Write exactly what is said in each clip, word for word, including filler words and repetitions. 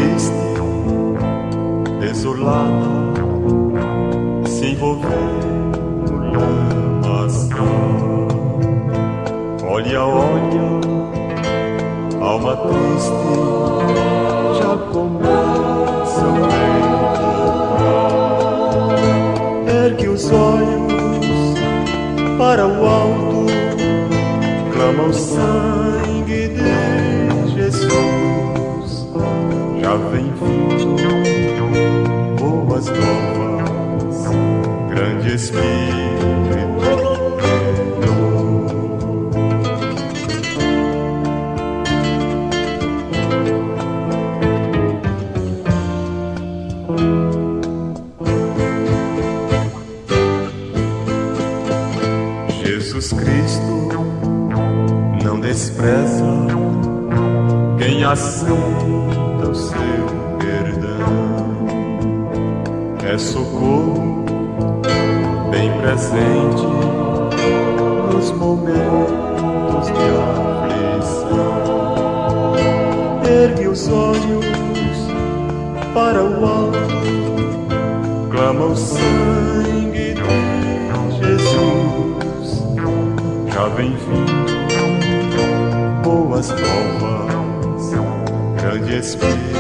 triste, desolada, se envolver no lamaçal. Olha, olha, alma triste, já começa a lembrar. Ergue os olhos para o alto, clama o sangue de Jesus. Já vem vindo boas novas, grande Espírito Senhor. Jesus Cristo não despreza quem aceita o seu perdão. É socorro bem presente nos momentos de aflição. Ergue os olhos para o alto, clama o sangue de Jesus. Já vem vindo boas novas, grande Espírito.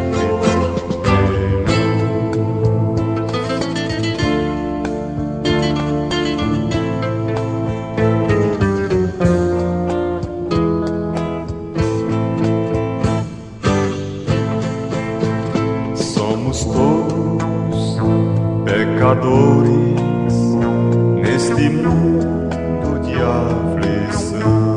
Somos todos pecadores neste mundo de aflição.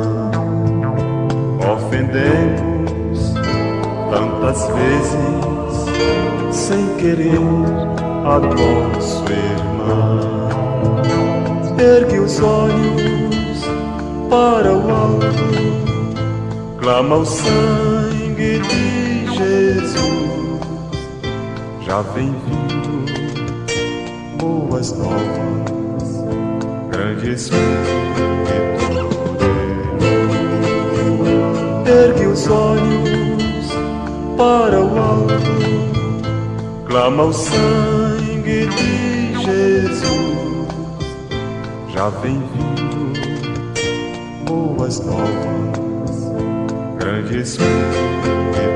Ofendemos tantas vezes sem querer a nosso irmão. Ergue os olhos para o alto, clama o sangue de Jesus. Já vem vindo boas novas, grande Espírito. Ergue os olhos para o alto, clama o sangue de Jesus. Já vem vindo boas novas, grande Espírito.